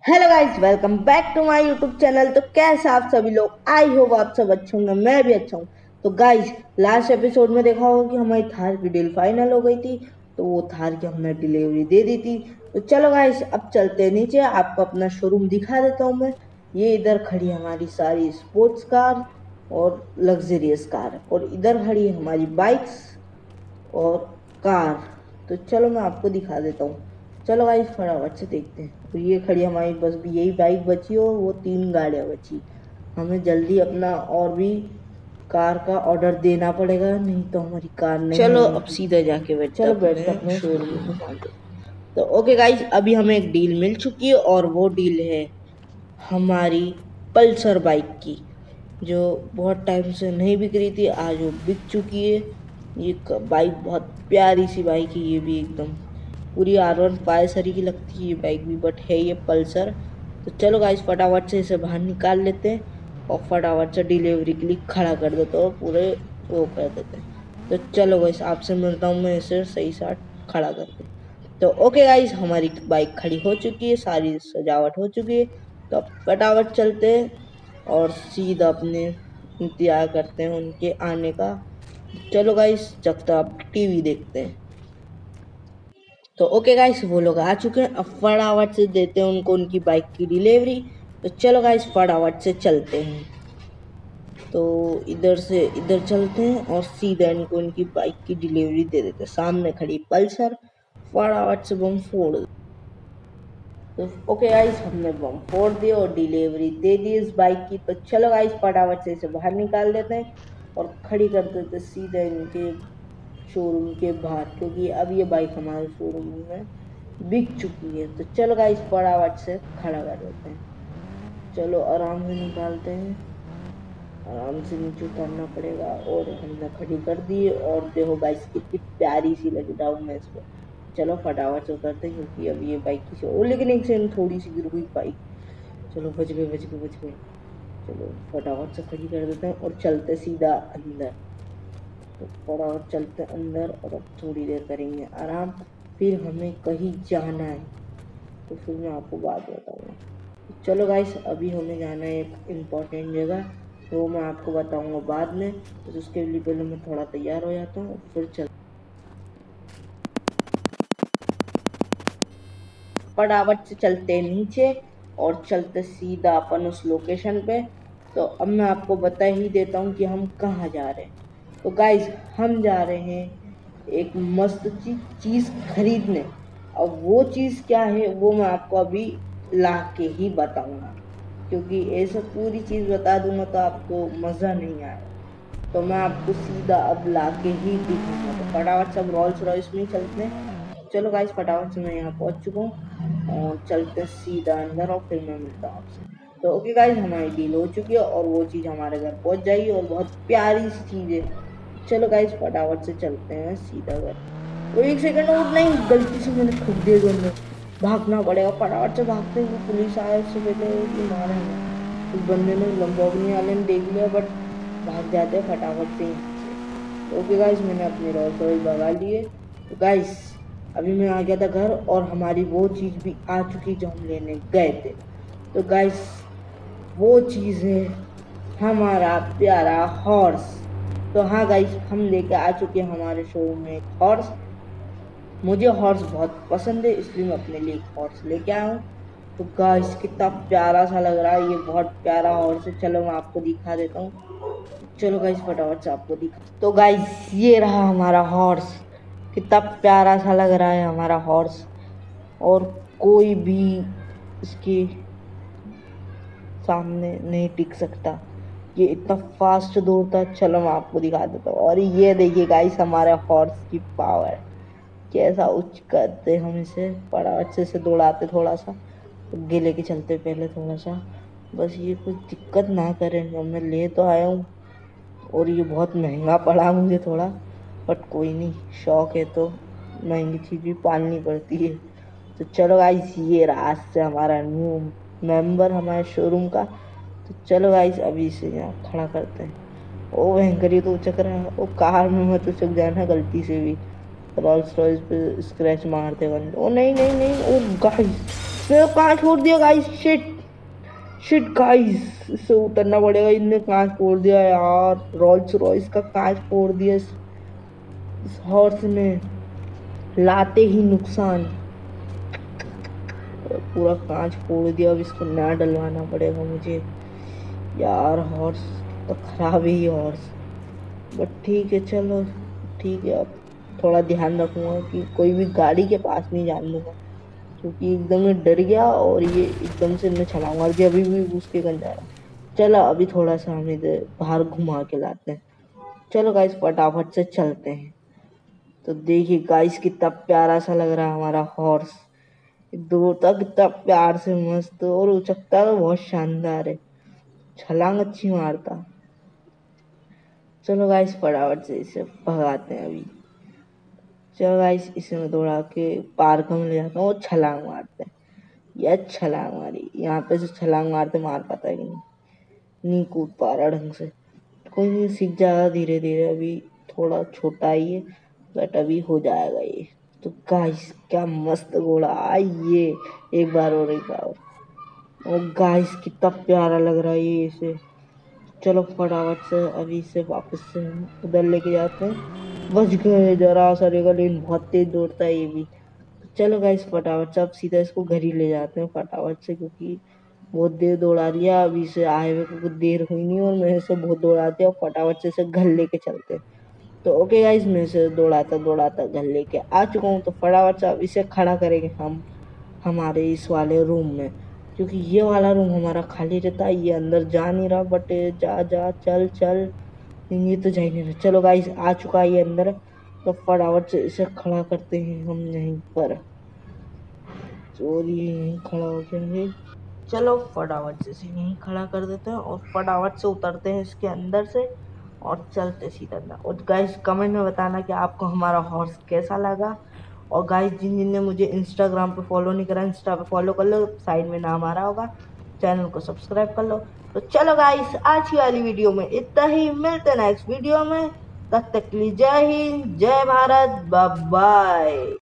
Hello guys, welcome back to my YouTube channel. तो कैसे आप सभी लोग, आई होप आप सब अच्छे होंगे, मैं भी अच्छा हूँ। तो गाइस, लास्ट एपिसोड में देखा होगा कि हमारी थार की डील फाइनल हो गई थी, तो वो थार की हमने डिलीवरी दे दी थी। तो चलो गाइस, अब चलते हैं नीचे, आपको अपना शोरूम दिखा देता हूँ मैं। ये इधर खड़ी है हमारी सारी स्पोर्ट्स कार और लग्जरियस कार, और इधर खड़ी है हमारी बाइक्स और कार। तो चलो मैं आपको दिखा देता हूँ। चलो भाई फटाफट से देखते हैं। तो ये खड़ी हमारी बस भी यही बाइक बची और वो 3 गाड़ियाँ बची। हमें जल्दी अपना और भी कार का ऑर्डर देना पड़ेगा, नहीं तो हमारी कार नहीं चलो आएगी। अब सीधा जाके बैठते चलो बैठते अपने अपने शोरूम शोरूम में। में। तो ओके गाइज, अभी हमें एक डील मिल चुकी है और वो डील है हमारी पल्सर बाइक की, जो बहुत टाइम से नहीं बिक रही थी, आज वो बिक चुकी है। ये बाइक बहुत प्यारी सी बाइक है, ये भी एकदम पूरी R1 पायसरी की लगती है ये बाइक भी, बट है ये पल्सर। तो चलो गाइस, फटाफट से इसे बाहर निकाल लेते हैं और फटाफट से डिलीवरी के लिए खड़ा कर देते हैं और पूरे वो कर देते हैं। तो चलो गाइस, आपसे मिलता हूँ मैं इसे सही साथ खड़ा करके। तो ओके गाइस, हमारी बाइक खड़ी हो चुकी है, सारी सजावट हो चुकी है। तो अब फटाफट चलते हैं और सीधा अपने इंतजार करते हैं उनके आने का। चलो गाइस, जब तक आप टीवी देखते हैं। तो ओके गाइस, वो लोग आ चुके हैं, अब फटाफट से देते हैं उनको उनकी बाइक की डिलीवरी। तो चलो गाइस, फटाफट से चलते हैं। तो इधर से इधर चलते हैं और सीधा इनको उनकी बाइक की डिलीवरी दे देते हैं। सामने खड़ी पल्सर, फटाफट से बम फोड़। तो ओके गाइस, हमने बम फोड़ दिया और डिलीवरी दे दी इस बाइक की। तो चलो गाइस, फटाफट से इसे बाहर निकाल देते हैं और खड़ी कर देते हैं सीधे इनके शोरूम के बाहर, क्योंकि अब ये बाइक हमारे शोरूम में बिक चुकी है। तो चलो गाइस, फटाफट से खड़ा कर देते हैं। चलो आराम से निकालते हैं, आराम से नीचे उतारना पड़ेगा। और हमने खड़ी कर दी और देखो गाइस, कितनी प्यारी सी लगी डाउन में इस पर। चलो फटाफट से उतरते हैं, क्योंकि अब ये बाइक किसी और, लेकिन एक सेकंड थोड़ी सी गिर गई बाइक। चलो बच गए बच गए बच गए। चलो फटाफट से खड़ी कर देते हैं और चलते सीधा अंदर। तो फटाफट चलते अंदर और अब थोड़ी देर करेंगे आराम, फिर हमें कहीं जाना है। तो फिर मैं आपको बात बताऊंगा। तो चलो गाइस, अभी हमें जाना है एक इम्पोर्टेंट जगह, तो मैं आपको बताऊंगा बाद में। तो उसके लिए पहले मैं थोड़ा तैयार हो जाता हूँ, फिर चल फटाफट से चलते हैं नीचे और चलते सीधा अपन उस लोकेशन पे। तो अब मैं आपको बता ही देता हूँ कि हम कहाँ जा रहे हैं। तो गाइस, हम जा रहे हैं एक मस्त चीज़ खरीदने। अब वो चीज़ क्या है वो मैं आपको अभी ला के ही बताऊंगा, क्योंकि ऐसे पूरी चीज़ बता दूंगा तो आपको मज़ा नहीं आएगा। तो मैं आपको सीधा अब ला के ही दिखाऊंगा। तो फटाफट से अब रोल्स रॉयस में ही चलते हैं। चलो गाइस, फटाफट से मैं यहाँ पहुँच चुका हूँ और चलते हैं सीधा अंदर और फिर मैं मिलता हूँ आपसे। तो ओके गाइस, हमारी डील हो चुकी है और वो चीज़ हमारे घर पहुँच जाएगी और बहुत प्यारी सी चीज़ है। चलो गाइस, फटाफट से चलते हैं सीधा घर। तो एक सेकंड और, नहीं गलती से मैंने ठुक दिया घर में, भागना पड़ेगा। फटाफट से भागते हैं, पुलिस आए उससे पहले कि मारे हमें। उस बंदे ने, लंबोर्गिनी वाले ने देख लिया, बट भाग जाते हैं फटाफट से यहाँ से। तो ओके गाइस, मैंने अपने रोल्स रॉयस भगा लिए। तो गाइस, अभी मैं आ गया था घर और हमारी वो चीज़ भी आ चुकी जो हम लेने गए थे। तो गाइस, वो चीज़ है हमारा प्यारा हॉर्स। तो हाँ गाइस, हम लेके आ चुके हैं हमारे शोरूम में एक हॉर्स। मुझे हॉर्स बहुत पसंद है, इसलिए मैं अपने लिए एक हॉर्स लेके आया हूँ। तो गाइस, कितना प्यारा सा लग रहा है, ये बहुत प्यारा हॉर्स है। चलो मैं आपको दिखा देता हूँ। चलो गाइस, फटाफट से आपको दिखा। तो गाइस, ये रहा हमारा हॉर्स। कितना प्यारा सा लग रहा है हमारा हॉर्स, और कोई भी इसके सामने नहीं टिक सकता। ये इतना फास्ट दौड़ता है। चलो मैं आपको दिखा देता हूँ। और ये देखिए गाइस, हमारे हॉर्स की पावर कैसा उच्च करते हम इसे, बड़ा अच्छे से दौड़ाते थोड़ा सा, आगे लेके चलते पहले थोड़ा सा, बस ये कुछ दिक्कत ना करें। मैं ले तो आया हूँ और ये बहुत महंगा पड़ा मुझे थोड़ा, बट कोई नहीं, शौक है तो महंगी चीज़ भी पालनी पड़ती है। तो चलो गाइस, ये रहा आज से हमारा न्यू मेंबर हमारे शोरूम का। तो चलो गाइस, अभी इसे यहाँ खड़ा करते हैं। ओ भयंकर, ये तो उचक रहा है। ओ कार में मत उचक जाना गलती से भी, रोल्स रॉयस पे स्क्रैच मारते बंद। ओ नहीं नहीं नहीं, ओ गाइस, इसने कहाँ छोड़ दिया गाइस, शिट शिट गाइस, इससे उतरना पड़ेगा। इनने कांच फोड़ दिया यार, रोल्स रॉयस का कांच फोड़ दिया इस हॉर्स ने, लाते ही नुकसान। पूरा कांच फोड़ दिया, अब इसको नया डलवाना पड़ेगा मुझे यार। हॉर्स तो खराब ही हॉर्स, बट ठीक है चलो, ठीक है। अब थोड़ा ध्यान रखूंगा कि कोई भी गाड़ी के पास नहीं जाने दूंगा, क्योंकि एकदम ही डर गया और ये एकदम से मैं छलांग मार दिया, अभी भी उसके गन जा रहा। चलो अभी थोड़ा सा हम इधर बाहर घुमा के लाते हैं। चलो गाइस फटाफट से चलते हैं। तो देखिए गाइस कितना प्यारा सा लग रहा है हमारा हॉर्स, दूर तक कितना प्यार से मस्त, और उचकता तो बहुत शानदार है, छलांग अच्छी मारता। चलो गाइस फटाफट से इसे भगाते हैं अभी। चलो गाइस इसे मैं दौड़ा के पार्क में ले जाता हूँ और छलांग मारते हैं। यह छलांग मारी, यहाँ पे से छलांग मारते मार पाता है कि नहीं, नहीं कूद पा रहा ढंग से। कोई नहीं, सीख जाएगा धीरे धीरे, अभी थोड़ा छोटा ही है, बट अभी हो जाएगा ये। तो गाइस क्या मस्त घोड़ा आई ये, एक बार और एक बार और गाइस कितना प्यारा लग रहा है ये इसे। चलो फटाफट से अभी से वापस से हम उधर लेके जाते हैं। बच गए जरा सा रेगा, लेकिन बहुत तेज दौड़ता है ये भी। चलो गाइस फटाफट से अब सीधा इसको घर ही ले जाते हैं फटाफट से, क्योंकि बहुत देर दौड़ा दिया, अभी से आए हुए को कुछ देर हुई नहीं और मैं इसे बहुत दौड़ा दिया, और फटाफट से इसे घर लेके चलते हैं। तो ओके गाइस, मैं इसे दौड़ाता दौड़ाता घर लेके आ चुका हूँ। तो फटाफट से अब इसे खड़ा करेंगे हम हमारे इस वाले रूम में, क्योंकि ये वाला रूम हमारा खाली रहता है। ये अंदर जा नहीं रहा, बट जा जा चल चल, नहीं, ये तो जा ही नहीं रहा। चलो गाइस आ चुका है ये अंदर, तो फटाफट से इसे खड़ा करते हैं हम यहीं पर। चोरी यहीं खड़ा हो गया है। चलो फटाफट से इसे यहीं खड़ा कर देते हैं और फटाफट से उतरते हैं इसके अंदर से और चलते सीधा अंदर। और गाइस कमेंट में बताना कि आपको हमारा हॉर्स कैसा लगा। और गाइस जिन जिन ने मुझे इंस्टाग्राम पे फॉलो नहीं करा, इंस्टा पे फॉलो कर लो, साइड में नाम आ रहा होगा, चैनल को सब्सक्राइब कर लो। तो चलो गाइस आज की वाली वीडियो में इतना ही, मिलते हैं नेक्स्ट वीडियो में, तब तक के लिए जय हिंद जय भारत, बाय बाय।